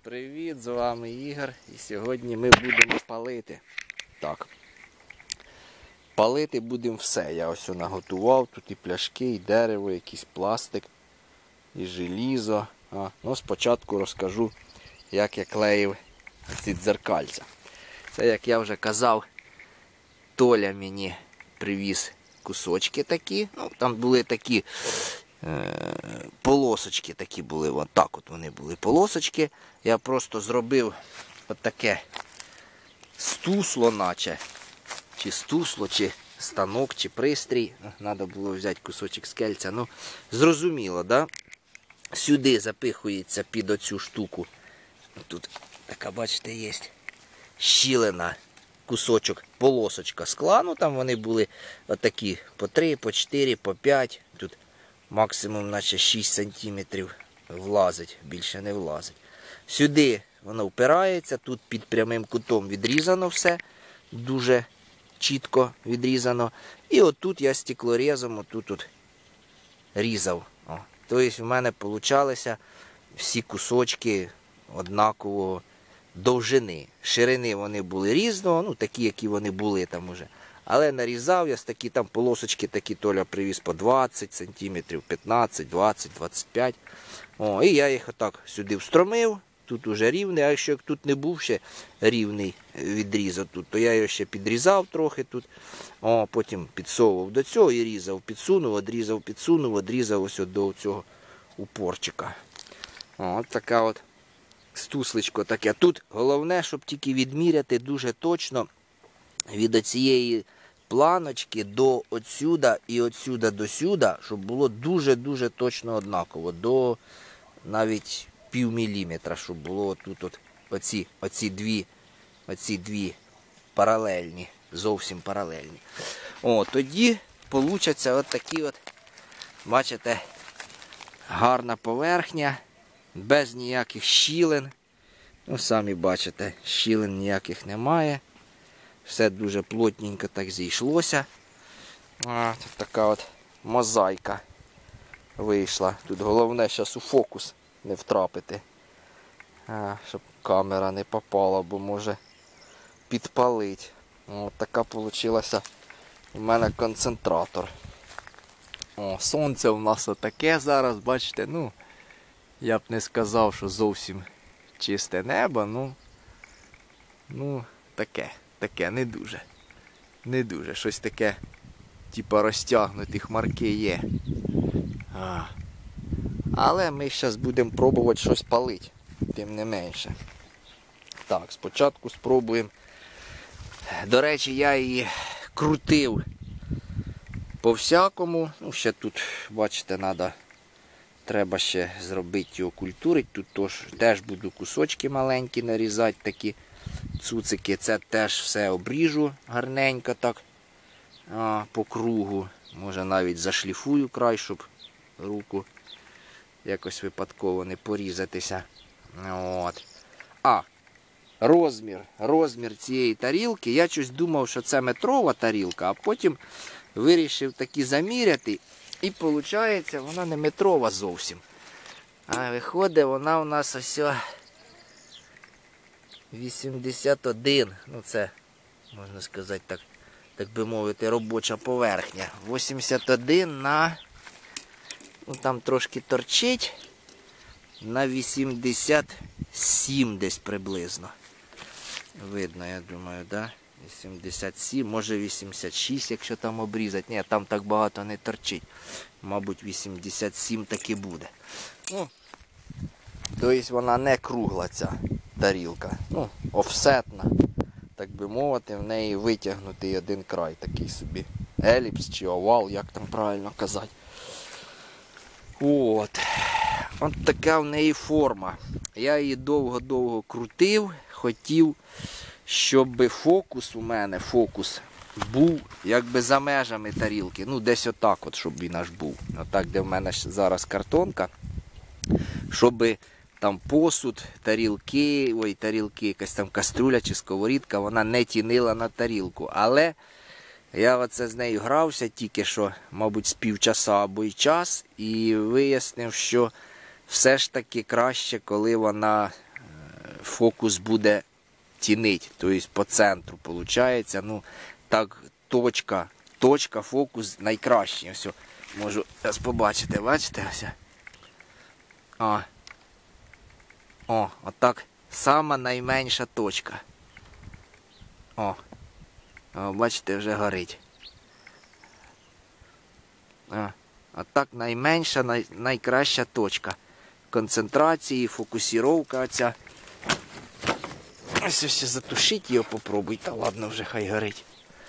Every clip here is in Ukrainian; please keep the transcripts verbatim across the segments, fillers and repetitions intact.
Привіт, з вами Ігор, і сьогодні ми будемо палити. Так, палити будемо все. Я ось наготував, тут і пляшки, і дерево, якийсь пластик, і желізо. А, ну, спочатку розкажу, як я клеїв ці дзеркальця. Це, як я вже казав, Толя мені привіз кусочки такі. Ну, там були такі полосочки такі були, от так от вони були полосочки. Я просто зробив отаке стусло, наче, чи стусло, чи станок, чи пристрій. Треба було взяти кусочок скельця. Ну, зрозуміло, да? Сюди запихується під оцю штуку. Тут така, бачите, є щілина, кусочок, полосочка скла. Ну, там вони були отакі по три, по чотири, по п'ять. Тут максимум наче шість сантиметрів влазить, більше не влазить. Сюди воно впирається, тут під прямим кутом відрізано все, дуже чітко відрізано. І отут я стеклорезом отут от різав. О. Тобто в мене получалися всі кусочки однакового довжини. Ширини вони були різного, ну такі, які вони були там уже. Але нарізав я з такі там полосочки, такі Толя привіз по двадцять сантиметрів, п'ятнадцять, двадцять, двадцять п'ять. О, і я їх отак сюди встромив. Тут уже рівний, а якщо тут не був ще рівний відрізок тут, то я його ще підрізав трохи тут. О, потім підсовував до цього і різав, підсунув, одрізав, підсунув, одрізав ось до цього упорчика. О, от така от стусличко таке. Тут головне, щоб тільки відміряти дуже точно від оцієї планочки до отсюда і отсюда до сюда, щоб було дуже-дуже точно однаково. До навіть пів міліметра, щоб було тут от оці, оці, дві, оці дві паралельні, зовсім паралельні. О, тоді получаться от такі от, бачите, гарна поверхня, без ніяких щілин. Ну, самі бачите, щілин ніяких немає. Все дуже плотненько так зійшлося. А, тут така от мозаїка вийшла. Тут головне зараз у фокус не втрапити, а, щоб камера не попала, бо може підпалить. Ось така вийшла у мене концентратор. О, сонце у нас отаке зараз, бачите, ну, я б не сказав, що зовсім чисте небо, ну, ну, таке. Таке, не дуже. Не дуже. Щось таке, типа розтягнуті хмарки є. А. Але ми зараз будемо пробувати щось палити. Тим не менше. Так, спочатку спробуємо. До речі, я її крутив по-всякому. Ну, ще тут, бачите, надо, треба ще зробити його культурити. Тут тож, теж буду кусочки маленькі нарізати такі. Цуцики, це теж все обріжу гарненько так а, по кругу. Може навіть зашліфую край, щоб руку якось випадково не порізатися. От. А, розмір, розмір цієї тарілки. Я щось думав, що це метрова тарілка, а потім вирішив таки заміряти. І виходить, вона не метрова зовсім. А виходить, вона у нас ось вісімдесят один, ну це, можна сказати, так, так би мовити, робоча поверхня. вісімдесят один на, ну там трошки торчить, на вісімдесят сім десь приблизно. Видно, я думаю, да? вісімдесят сім, може вісімдесят шість, якщо там обрізати. Ні, там так багато не торчить. Мабуть, вісімдесят сім таки буде. Ну, тобто вона не кругла ця тарілка, ну, офсетна, так би мовити, в неї витягнутий один край, такий собі еліпс чи овал, як там правильно казати. От. От така в неї форма. Я її довго-довго крутив, хотів, щоб фокус у мене, фокус був якби за межами тарілки, ну десь отак от, щоб він аж був. Отак, де в мене зараз картонка, щоб там посуд, тарілки, ой, тарілки, якась там каструля чи сковорідка, вона не тінила на тарілку. Але я оце з нею грався тільки що, мабуть, з півчаса або й час, і вияснив, що все ж таки краще, коли вона фокус буде тінить, тобто по центру виходить. Ну, так, точка, точка, фокус найкращий. Ось, можу зараз побачити, бачите? Ось. О, О, отак, сама найменша точка. О, О бачите, вже горить. О, отак найменша, най, найкраща точка концентрації, фокусіровка оця. Ось ще затушити його попробуй, та ладно, вже хай горить.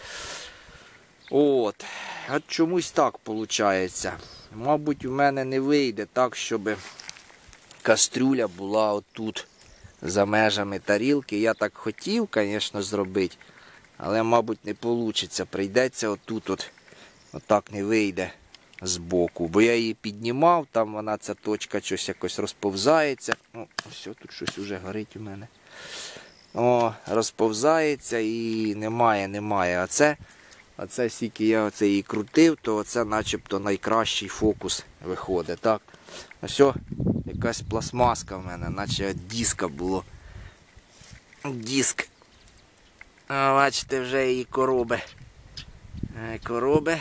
От, от чомусь так виходить. Мабуть, у мене не вийде так, щоб кастрюля була отут, за межами тарілки. Я так хотів, звісно, зробити, але, мабуть, не вийде. Прийдеться отут, от, отак не вийде збоку. Бо я її піднімав, там вона, ця точка, щось якось розповзається. О, все, тут щось вже горить у мене. О, розповзається і немає, немає. А це, а це скільки я оце її крутив, то це начебто найкращий фокус виходить. Так? Ось, якась пластмаска в мене, наче диска було. Диск. А, бачите, вже її короби. Короби.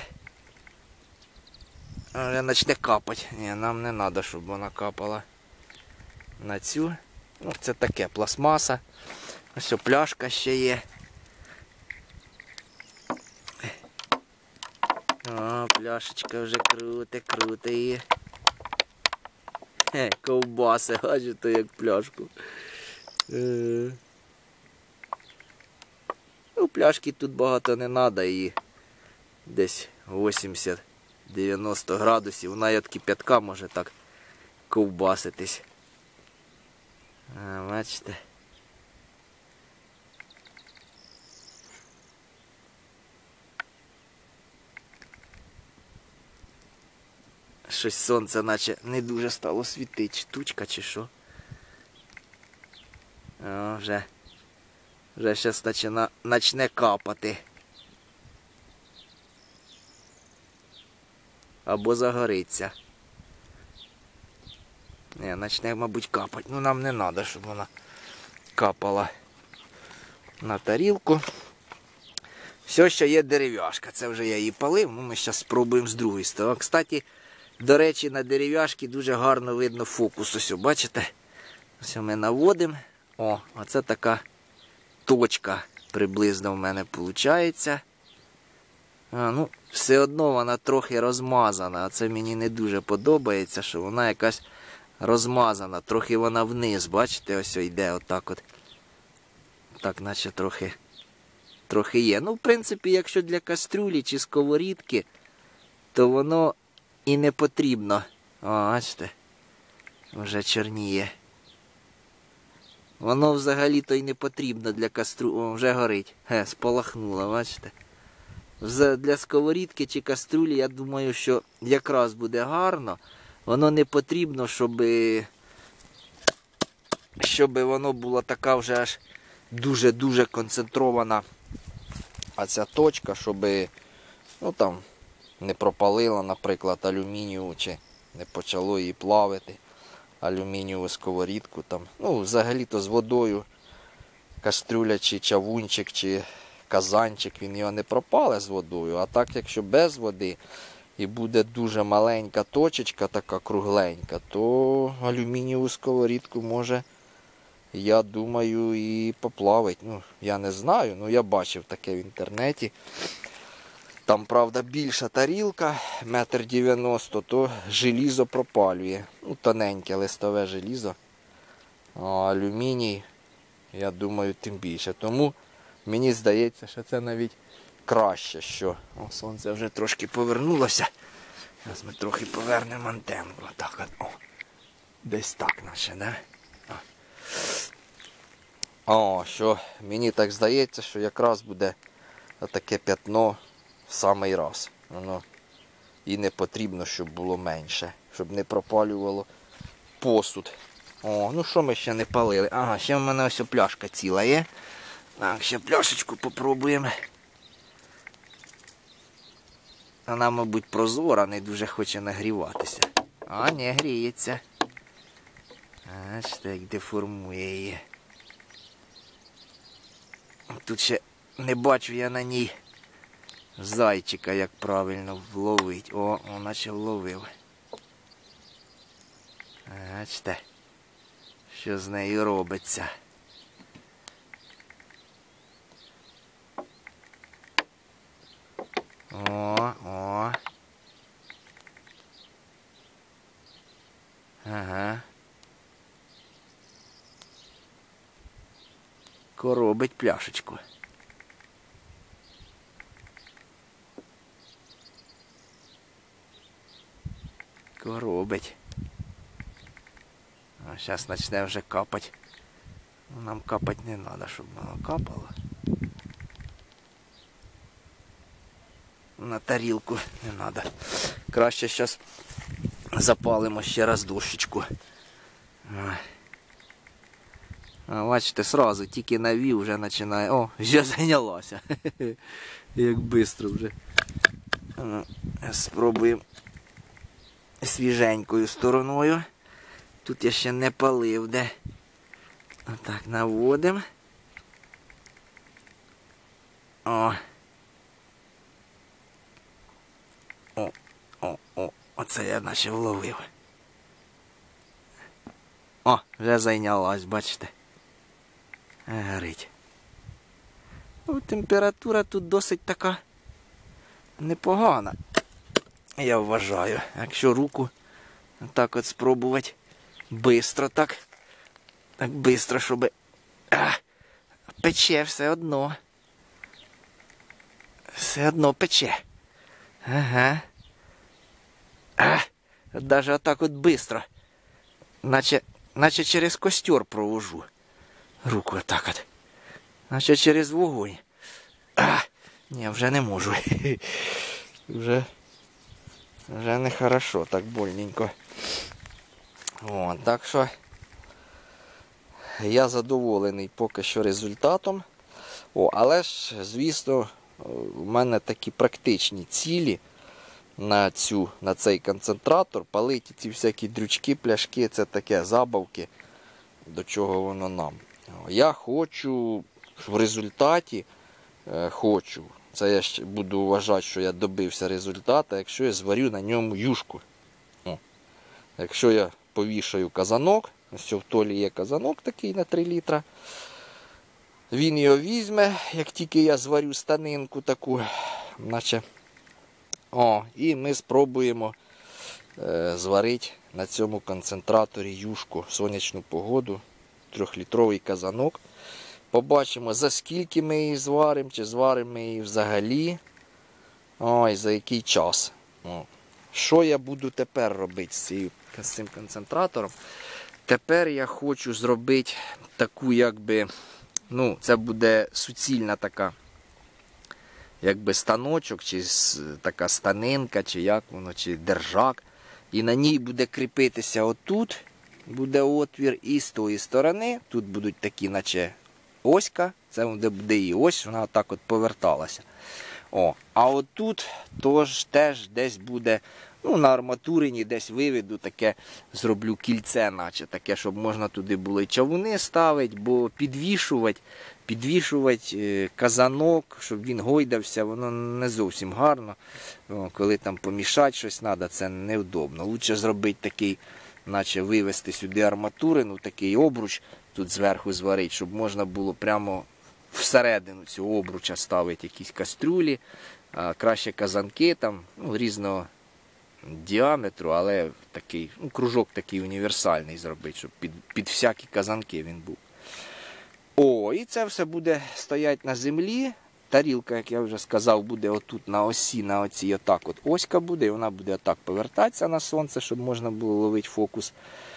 Вже почне капати. Ні, нам не треба, щоб вона капала на цю. Ну, це таке, пластмаса. Ось пляшка ще є. О, пляшечка вже круте, круте її. Хе, ковбаси, бачите, як пляшку. Е. Ну, пляшки тут багато не треба, її десь вісімдесят-дев'яносто градусів. Вона від кип'ятка може так ковбаситись. А, бачите. Щось сонце наче не дуже стало світити. Штучка чи що. О, вже. Вже зараз почне, почне капати. Або загориться. Не, почне, мабуть, капати. Ну, нам не треба, щоб вона капала на тарілку. Все, що є дерев'яшка. Це вже я її палив. Ну, ми зараз спробуємо з другої сторони. Кстати, до речі, на дерев'яшки дуже гарно видно фокус. Ось, бачите? Ось ми наводимо. О, оце така точка приблизно в мене виходить. А, ну, все одно вона трохи розмазана. А це мені не дуже подобається, що вона якась розмазана. Трохи вона вниз, бачите, ось йде отак от. Так, наче трохи, трохи є. Ну, в принципі, якщо для кастрюлі чи сковорідки, то воно і не потрібно. О, бачите, вже чорніє. Воно взагалі-то й не потрібно для кастрюлі. О, вже горить. Ге, спалахнуло, бачите. Для сковорідки чи кастрюлі, я думаю, що якраз буде гарно. Воно не потрібно, щоб, щоб воно було така вже аж дуже-дуже концентрована. А ця точка, щоб, ну, там, не пропалила, наприклад, алюмінієву, чи не почало її плавити. Алюмінієву сковорідку там. Ну, взагалі-то з водою кастрюля чи чавунчик, чи казанчик, він його не пропале з водою. А так, якщо без води і буде дуже маленька точечка, така кругленька, то алюмінієву сковорідку може, я думаю, і поплавить. Ну, я не знаю, ну я бачив таке в інтернеті. Там, правда, більша тарілка, метр дев'яносто, то желізо пропалює. Ну, тоненьке листове желізо. А алюміній, я думаю, тим більше. Тому мені здається, що це навіть краще, що... О, сонце вже трошки повернулося. Зараз ми трохи повернемо антенку. Отак от. О, десь так наче, да? О, що мені так здається, що якраз буде таке п'ятно в самий раз. Воно і не потрібно, щоб було менше, щоб не пропалювало посуд. О, ну що ми ще не палили? Ага, ще в мене ось пляшка ціла є. Так, ще пляшечку попробуємо. Вона, мабуть, прозора, не дуже хоче нагріватися. А, не гріється. Бачите, як деформує її. тут ще не бачу я на ній зайчика, як правильно вловить. О, он наче вловив. Бачите, що з нею робиться. О, о. Ага. Коробить пляшечку. Коробить. А зараз почне вже капати. Нам капати не треба, щоб воно капало. На тарілку не треба. Краще зараз запалимо ще раз дощечку. А бачите, сразу тільки навів, вже починає. О, вже зайнялася. Як швидко вже. Спробуємо свіженькою стороною. Тут я ще не палив, де. Отак наводимо. О. О, о, о. Оце я наче вловив. О, вже зайнялась, бачите. Горить. Ну, температура тут досить така непогана, я вважаю. Якщо руку так от спробувати бистро так, так бистро, щоб а, пече все одно. Все одно пече. Ага. А, навіть отак от бистро. Наче, наче через костер провожу. Руку отак от. Наче через вогонь. А, ні, вже не можу. Вже, вже не хорошо, так больненько. О, так що я задоволений поки що результатом. О, але ж, звісно, у мене такі практичні цілі на, цю, на цей концентратор. Палити ці всякі дрючки, пляшки, це таке забавки, до чого воно нам. Я хочу в результаті, е, хочу, це я ще буду вважати, що я добився результату, якщо я зварю на ньому юшку. О. Якщо я повішаю казанок, ось в Толі є казанок такий на три літра, він його візьме, як тільки я зварю станинку таку, наче, о, і ми спробуємо е, зварити на цьому концентраторі юшку в сонячну погоду, трьохлітровий казанок. Побачимо, за скільки ми її зваримо, чи зваримо ми її взагалі, ой, за який час. О. Що я буду тепер робити з, цією, з цим концентратором? Тепер я хочу зробити таку, якби, ну, це буде суцільна така, якби станочок, чи така станинка, чи як воно, чи держак. І на ній буде кріпитися отут, буде отвір, і з тої сторони, тут будуть такі, наче оська, це буде і ось, вона так от поверталася. О, а отут тож, теж десь буде, ну, на арматурині десь виведу таке, зроблю кільце, наче таке, щоб можна туди було і чавуни ставити, бо підвішувати, підвішувати казанок, щоб він гойдався, воно не зовсім гарно. О, коли там помішати щось треба, це невдобно. Лучше зробити такий, наче вивести сюди арматурину, такий обруч, тут зверху зварити, щоб можна було прямо всередину цього обруча ставити якісь кастрюлі, а краще казанки там, ну, різного діаметру, але такий, ну, кружок такий універсальний зробити, щоб під, під всякі казанки він був. О, і це все буде стояти на землі. Тарілка, як я вже сказав, буде отут на осі, на оцій отак от оська буде, і вона буде отак повертатися на сонце, щоб можна було ловити фокус.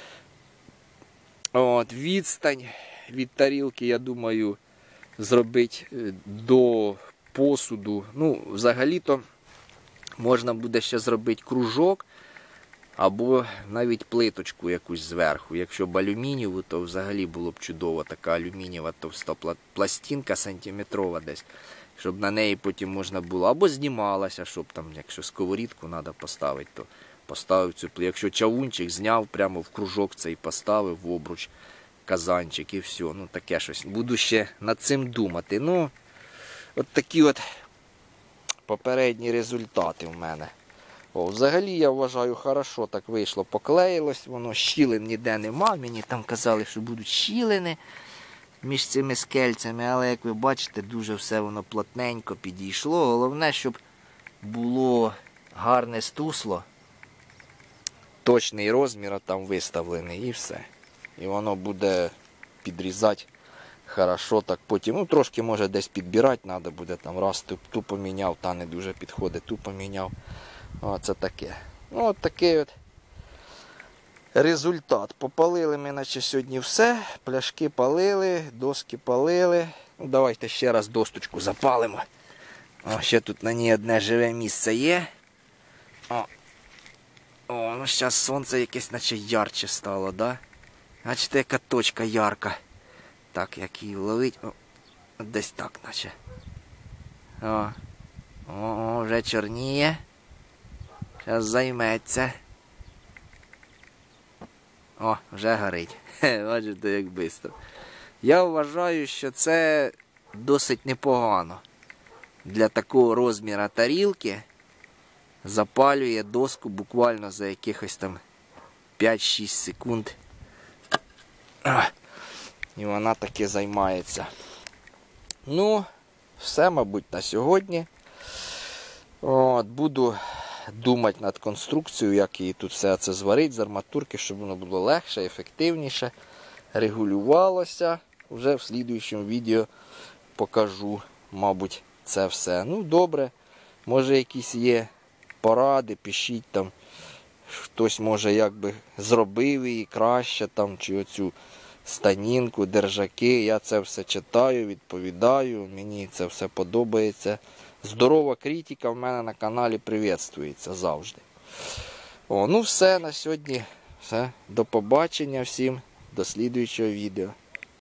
От, відстань від тарілки, я думаю, зробити до посуду. Ну, взагалі-то можна буде ще зробити кружок або навіть плиточку якусь зверху. Якщо б алюмінієву, то взагалі було б чудово. Така алюмінієва товста пластинка сантиметрова десь, щоб на неї потім можна було або знімалася, щоб там, якщо сковорідку треба поставити, то поставив цю плитку. Якщо чавунчик зняв, прямо в кружок цей поставив в обруч, казанчик і все. Ну таке щось. Буду ще над цим думати. Ну, от такі от попередні результати в мене. О, взагалі, я вважаю, хорошо так вийшло, поклеїлось, воно щілин ніде нема. Мені там казали, що будуть щілини між цими скельцями, але, як ви бачите, дуже все воно плотненько підійшло. Головне, щоб було гарне стусло, точний розмір там виставлений і все. І воно буде підрізати хорошо так потім. Ну, трошки може десь підбирати треба буде, там раз ту, ту поміняв, та не дуже підходить, ту поміняв. Оце таке. Ну, от такий от результат. Попалили ми, наче сьогодні все. Пляшки палили, доски палили. Ну, давайте ще раз досточку запалимо. О, ще тут на ній одне живе місце є. О, О ну зараз сонце якесь наче ярче стало, да? Бачите, яка точка ярка. Так, як її вловить. О, десь так, наче. О, О, вже чорніє. Зараз займеться. О, вже горить. Бачите, як швидко. Я вважаю, що це досить непогано. Для такого розміру тарілки запалює доску буквально за якихось там п'ять-шість секунд. І вона таки займається. Ну, все, мабуть, на сьогодні. От, буду думати над конструкцією, як її тут все це зварити з арматурки, щоб воно було легше, ефективніше, регулювалося. Вже в слідуючому відео покажу, мабуть, це все. Ну, добре, може якісь є поради, пишіть там, хтось може якби зробив її краще, там, чи оцю станінку, держаки. Я це все читаю, відповідаю, мені це все подобається. Здорова критика в мене на каналі приветствується завжди. О, ну все, на сьогодні все. До побачення всім, до слідуючого відео.